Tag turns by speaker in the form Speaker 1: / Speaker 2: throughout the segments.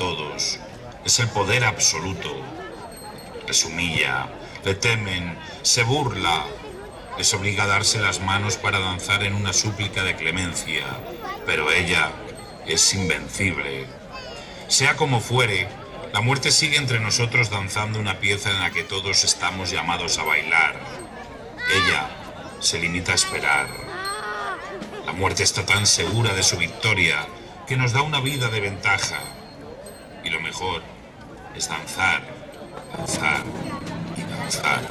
Speaker 1: todos, es el poder absoluto. Les humilla, le temen, se burla, les obliga a darse las manos para danzar en una súplica de clemencia, pero ella es invencible. Sea como fuere, la muerte sigue entre nosotros danzando una pieza en la que todos estamos llamados a bailar. Ella se limita a esperar. La muerte está tan segura de su victoria que nos da una vida de ventaja. Y lo mejor es danzar, danzar y danzar.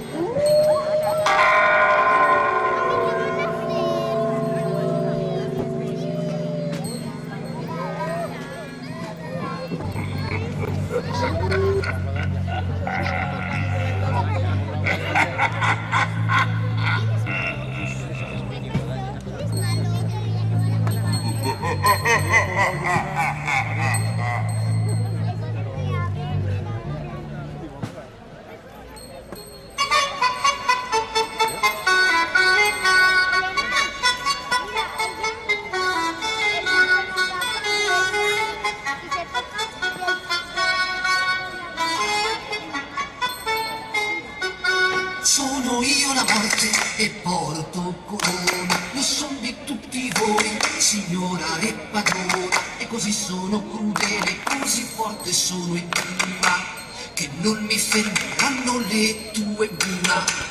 Speaker 2: Sono io la morte e porto corona, io son di tutti voi, signora e padrona, e così sono crudele, così forte sono e viva, che non mi fermeranno le tue bruna.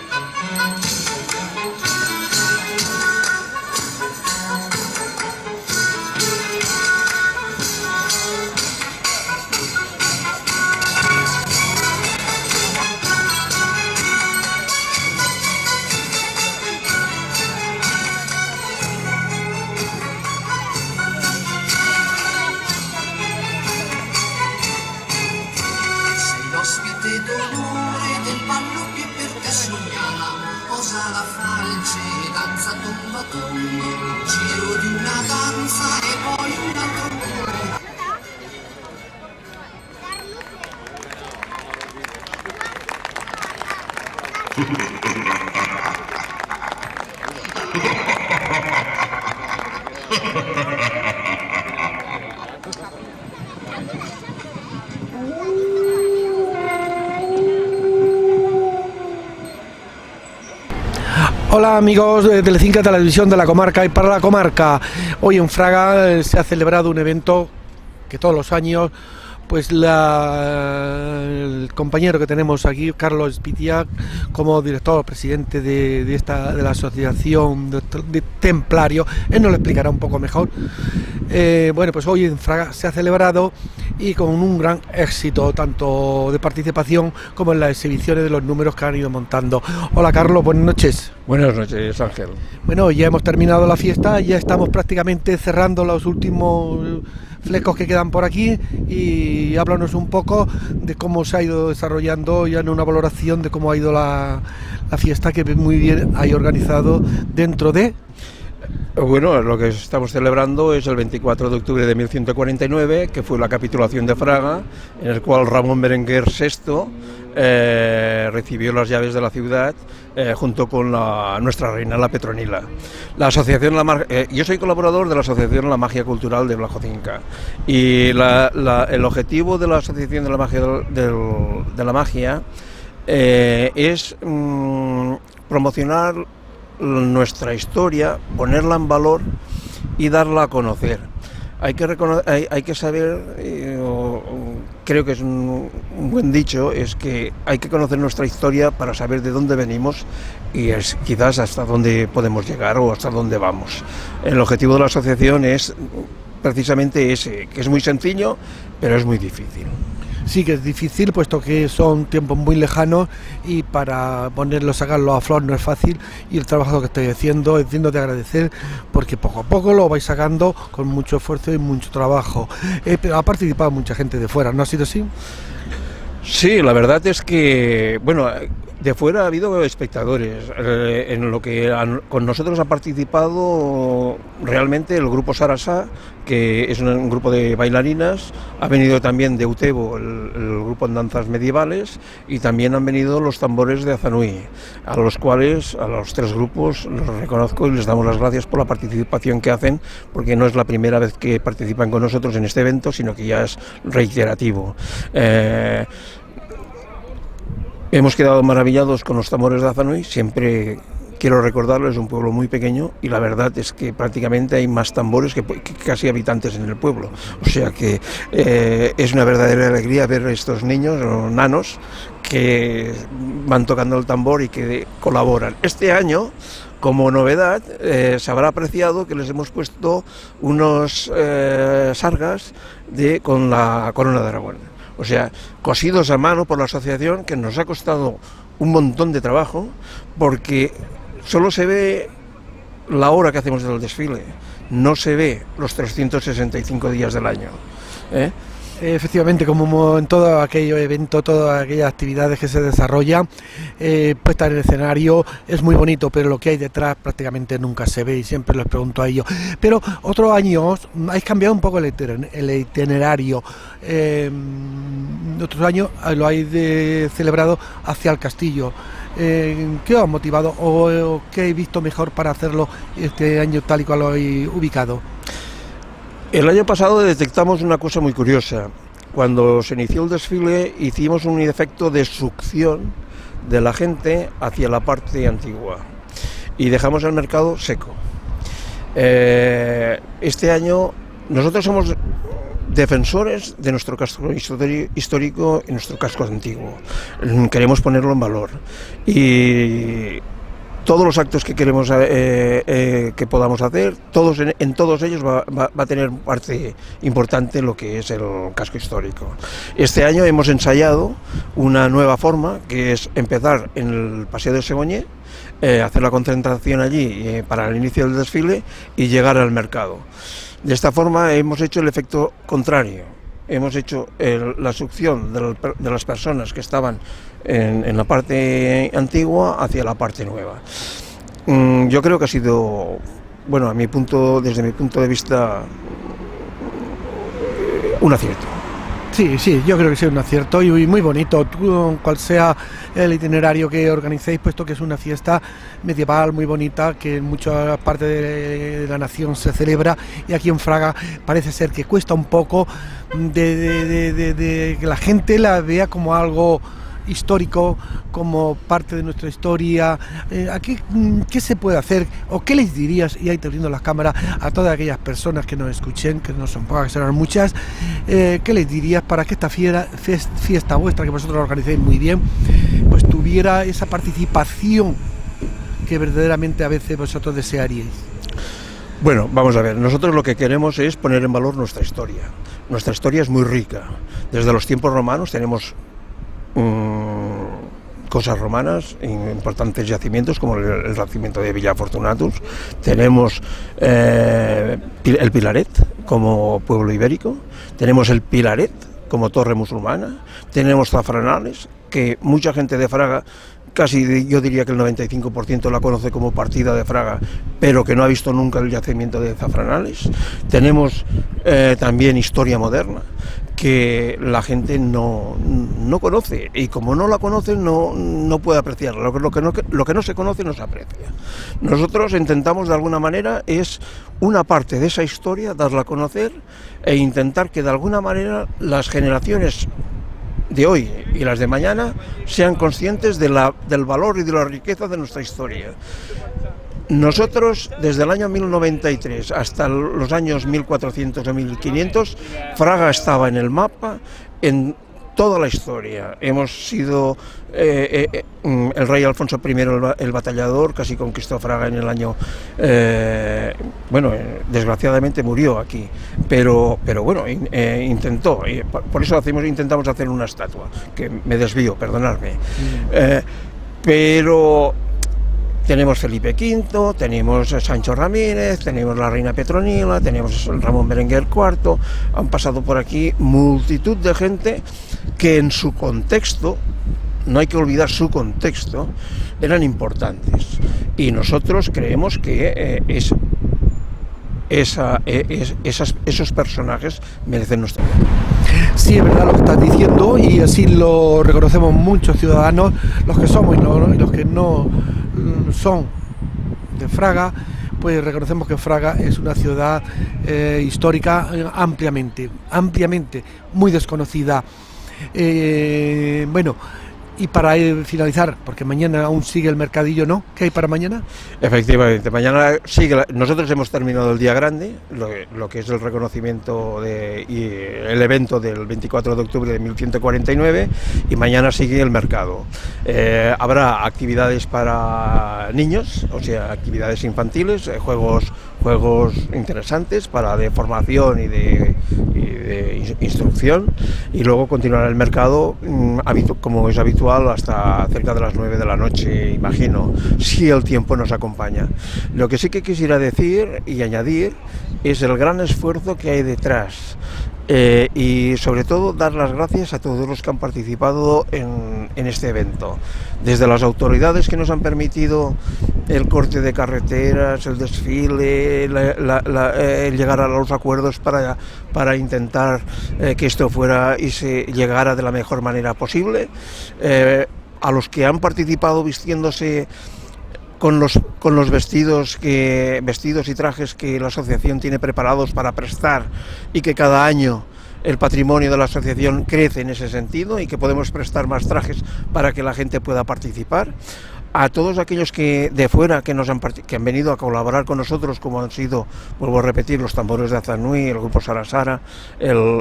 Speaker 2: D'onore del ballo che per te sognava, posa la falce, danza tomba tondo, giro di una danza e poi un altro mondo.
Speaker 3: Hola amigos de Telecinco, de la televisión de la comarca y para la comarca. Hoy en Fraga se ha celebrado un evento que todos los años pues el compañero que tenemos aquí, Carlos Pitiac, como director, presidente de la asociación de Templario, él nos lo explicará un poco mejor. Bueno, pues hoy en Fraga se ha celebrado y con un gran éxito, tanto de participación como en las exhibiciones de los números que han ido montando. Hola Carlos, buenas noches.
Speaker 4: Buenas noches, Ángel.
Speaker 3: Bueno, ya hemos terminado la fiesta, ya estamos prácticamente cerrando los últimos flecos que quedan por aquí, y háblanos un poco de cómo se ha ido desarrollando, ya en una valoración de cómo ha ido la fiesta, que muy bien hay organizado dentro de...
Speaker 4: Bueno, lo que estamos celebrando es el 24 de octubre de 1149, que fue la capitulación de Fraga, en el cual Ramón Berenguer VI recibió las llaves de la ciudad junto con nuestra reina, la Petronila. La asociación yo soy colaborador de la Asociación La Magia Cultural de Blajocinca, y el objetivo de la Asociación de la Magia es promocionar nuestra historia, ponerla en valor y darla a conocer. Hay que saber, creo que es un buen dicho, es que hay que conocer nuestra historia para saber de dónde venimos y es quizás hasta dónde podemos llegar o hasta dónde vamos. El objetivo de la asociación es precisamente ese, que es muy sencillo, pero es muy difícil.
Speaker 3: Sí que es difícil, puesto que son tiempos muy lejanos y para sacarlo a flor no es fácil, y el trabajo que estoy haciendo es digno de agradecer, porque poco a poco lo vais sacando con mucho esfuerzo y mucho trabajo. Pero ha participado mucha gente de fuera, ¿no ha sido así?
Speaker 4: Sí, la verdad es que, bueno, De fuera ha habido espectadores. En lo que con nosotros ha participado realmente el grupo Sarasá, que es un grupo de bailarinas. Ha venido también de Utebo el grupo en danzas medievales, y también han venido los tambores de Azanui, a los cuales, a los tres grupos, los reconozco y les damos las gracias por la participación que hacen, porque no es la primera vez que participan con nosotros en este evento, sino que ya es reiterativo. Hemos quedado maravillados con los tambores de Azanui. Siempre quiero recordarlo, es un pueblo muy pequeño y la verdad es que prácticamente hay más tambores que casi habitantes en el pueblo. O sea que es una verdadera alegría ver a estos niños o nanos que van tocando el tambor y que colaboran. Este año, como novedad, se habrá apreciado que les hemos puesto unos sargas con la corona de Aragón. O sea, cosidos a mano por la asociación, que nos ha costado un montón de trabajo, porque solo se ve la hora que hacemos del desfile, no se ve los 365 días del año.
Speaker 3: Efectivamente, como en todo aquello evento, todas aquellas actividades que se desarrollan, puesta en el escenario es muy bonito, pero lo que hay detrás prácticamente nunca se ve, y siempre les pregunto a ellos. Pero otros años habéis cambiado un poco el itinerario. Otros años lo habéis celebrado hacia el castillo. ¿Qué os ha motivado o qué habéis visto mejor para hacerlo este año tal y cual lo habéis ubicado?
Speaker 4: El año pasado detectamos una cosa muy curiosa. Cuando se inició el desfile hicimos un efecto de succión de la gente hacia la parte antigua y dejamos el mercado seco. Este año nosotros somos defensores de nuestro casco histórico y nuestro casco antiguo. Queremos ponerlo en valor y todos los actos que queremos que podamos hacer, en todos ellos va a tener parte importante lo que es el casco histórico. Este año hemos ensayado una nueva forma, que es empezar en el Paseo de Segoñé, hacer la concentración allí para el inicio del desfile y llegar al mercado. De esta forma hemos hecho el efecto contrario. Hemos hecho la succión de las personas que estaban en la parte antigua hacia la parte nueva. Yo creo que ha sido, bueno, desde mi punto de vista, un acierto.
Speaker 3: Sí, yo creo que sí, un acierto y muy bonito, cual sea el itinerario que organicéis, puesto que es una fiesta medieval muy bonita que en muchas partes de la nación se celebra, y aquí en Fraga parece ser que cuesta un poco de que la gente la vea como algo histórico, como parte de nuestra historia. Aquí, ¿qué se puede hacer o qué les dirías, y ahí te brindo las cámaras, a todas aquellas personas que nos escuchen, que no son pocas, que serán muchas, qué les dirías para que esta fiesta vuestra, que vosotros la organizáis muy bien, pues tuviera esa participación que verdaderamente a veces vosotros desearíais?
Speaker 4: Bueno, vamos a ver, nosotros lo que queremos es poner en valor nuestra historia. Nuestra historia es muy rica. Desde los tiempos romanos tenemos cosas romanas, importantes yacimientos como el yacimiento de Villa Fortunatus. Tenemos el Pilaret como pueblo ibérico, tenemos el Pilaret como torre musulmana, tenemos Zafranales, que mucha gente de Fraga, casi yo diría que el 95% la conoce como partida de Fraga, pero que no ha visto nunca el yacimiento de Zafranales. Tenemos también historia moderna, que la gente no conoce, y como no la conoce no puede apreciarla. Lo que no se conoce no se aprecia. Nosotros intentamos de alguna manera es una parte de esa historia darla a conocer e intentar que de alguna manera las generaciones de hoy y las de mañana sean conscientes del valor y de la riqueza de nuestra historia. Nosotros, desde el año 1093 hasta los años 1400 o 1500, Fraga estaba en el mapa en toda la historia. Hemos sido el rey Alfonso I el batallador, casi conquistó Fraga en el año, desgraciadamente murió aquí, pero bueno, intentó, y por eso intentamos hacer una estatua, que me desvío, perdonadme, pero tenemos Felipe V, tenemos Sancho Ramírez, tenemos la reina Petronila, tenemos Ramón Berenguer IV, han pasado por aquí multitud de gente que en su contexto no hay que olvidar su contexto, eran importantes. Y nosotros creemos que esos personajes merecen nuestra...
Speaker 3: Sí, es verdad lo que estás diciendo, y así lo reconocemos muchos ciudadanos, los que somos y los que no son de Fraga, pues reconocemos que Fraga es una ciudad histórica ampliamente, muy desconocida. Bueno, y para finalizar, porque mañana aún sigue el mercadillo, ¿no? ¿Qué hay para mañana?
Speaker 4: Efectivamente, mañana sigue. Nosotros hemos terminado el día grande, lo que es el reconocimiento y el evento del 24 de octubre de 1149, y mañana sigue el mercado. Habrá actividades para niños, o sea, actividades infantiles, juegos interesantes de formación y de instrucción, y luego continuará el mercado como es habitual hasta cerca de las 9 de la noche, imagino, si el tiempo nos acompaña. Lo que sí que quisiera decir y añadir es el gran esfuerzo que hay detrás. Y sobre todo dar las gracias a todos los que han participado en este evento, desde las autoridades que nos han permitido el corte de carreteras, el desfile, el llegar a los acuerdos para intentar que esto fuera y se llegara de la mejor manera posible, a los que han participado vistiéndose con los vestidos y trajes que la asociación tiene preparados para prestar, y que cada año el patrimonio de la asociación crece en ese sentido y que podemos prestar más trajes para que la gente pueda participar. A todos aquellos que de fuera que han venido a colaborar con nosotros, como han sido, vuelvo a repetir, los tambores de Azanui, el grupo Sarasara, el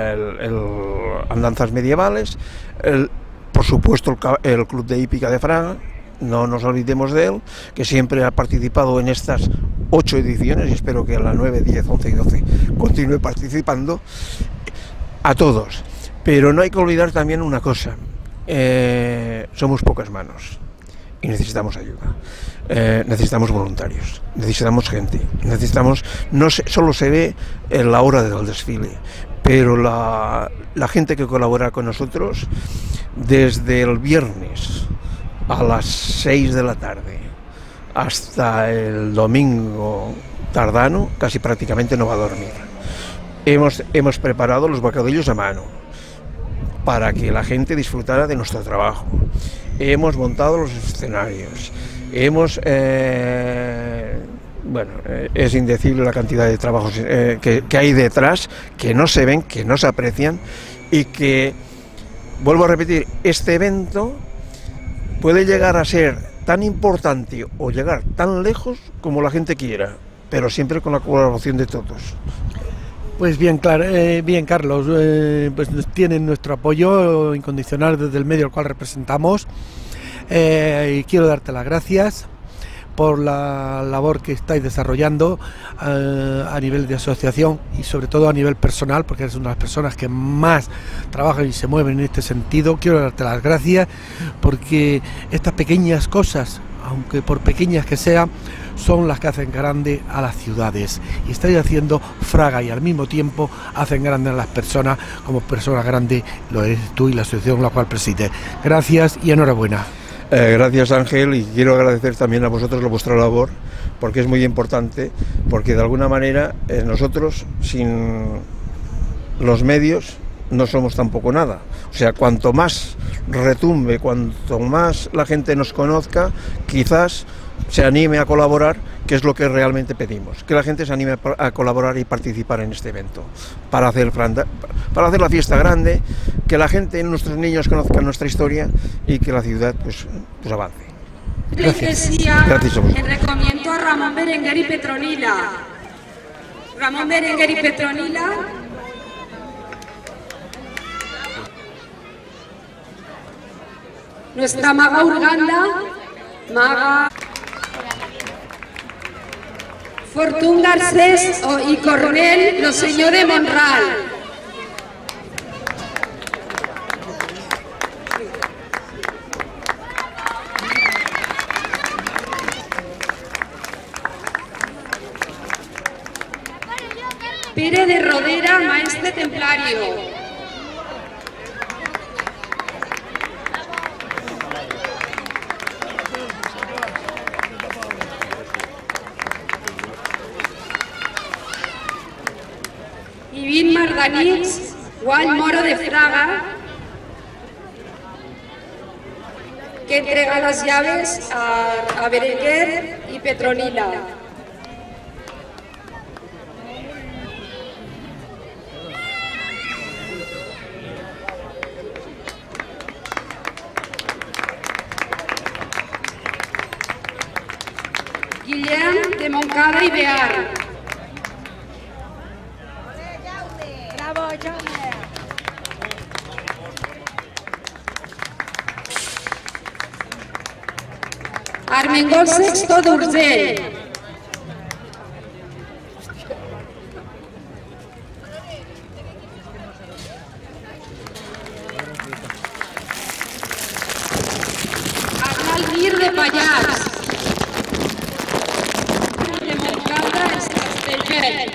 Speaker 4: Andanzas Medievales, por supuesto el Club de Hípica de Fraga. No nos olvidemos de él, que siempre ha participado en estas 8 ediciones, y espero que a la 9, 10, 11 y 12 continúe participando. A todos. Pero no hay que olvidar también una cosa, somos pocas manos y necesitamos ayuda, necesitamos voluntarios, necesitamos gente, solo se ve en la hora del desfile, pero la gente que colabora con nosotros desde el viernes a las 6 de la tarde hasta el domingo tardano, casi prácticamente no va a dormir. Hemos preparado los bocadillos a mano para que la gente disfrutara de nuestro trabajo. Hemos montado los escenarios. Bueno, es indecible la cantidad de trabajos que hay detrás, que no se ven, que no se aprecian, y que, vuelvo a repetir, este evento puede llegar a ser tan importante o llegar tan lejos como la gente quiera, pero siempre con la colaboración de todos.
Speaker 3: Pues bien, Carlos, pues tienen nuestro apoyo incondicional desde el medio al cual representamos, y quiero darte las gracias por la labor que estáis desarrollando a nivel de asociación y sobre todo a nivel personal, porque eres una de las personas que más trabajan y se mueven en este sentido. Quiero darte las gracias porque estas pequeñas cosas, aunque por pequeñas que sean, son las que hacen grande a las ciudades, y estáis haciendo Fraga y al mismo tiempo hacen grande a las personas, como persona grande lo eres tú y la asociación la cual presides. Gracias y enhorabuena.
Speaker 4: Gracias, Ángel, y quiero agradecer también a vosotros vuestra labor, porque es muy importante, porque de alguna manera nosotros sin los medios no somos tampoco nada. O sea, cuanto más retumbe, cuanto más la gente nos conozca, quizás se anime a colaborar, que es lo que realmente pedimos, que la gente se anime a colaborar y participar en este evento, para hacer la fiesta grande, que la gente, nuestros niños conozcan nuestra historia y que la ciudad pues avance.
Speaker 3: Gracias.
Speaker 4: Gracias a vosotros.
Speaker 5: Recomiendo a Ramón Berenguer y Petronila. Ramón Berenguer y Petronila. Nuestra maga Urganda, maga Fortún Garcés y Coronel, los señores Monral. Pere de Rodera, maestre templario. Lluís Marganich, Gual Moro de Fraga, que entrega las llaves a Berenguer y Petronila. Guillem de Montcada y Bear.
Speaker 6: Bravo, Jaume.
Speaker 5: Armengol Sexto d'Urgell. Arnal Mir de Pallars. De Montcada, Castellbell.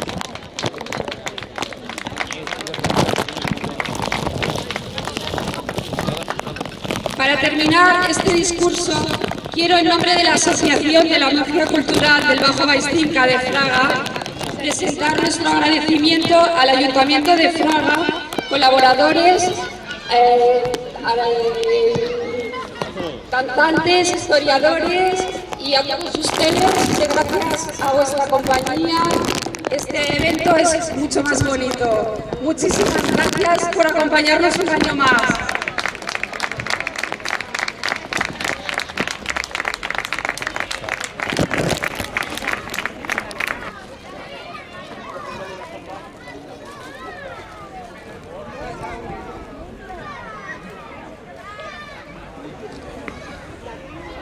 Speaker 5: Para terminar este discurso, quiero en nombre de la Asociación de la Magia Cultural del Bajo Baixtinca de Fraga presentar nuestro agradecimiento al Ayuntamiento de Fraga, colaboradores, cantantes, historiadores y a todos ustedes, que gracias a vuestra compañía este evento es mucho más bonito. Muchísimas gracias por acompañarnos un año más.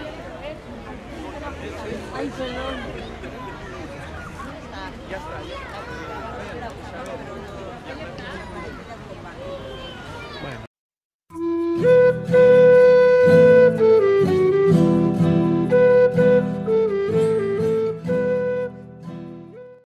Speaker 6: Ay, perdón. Ya está.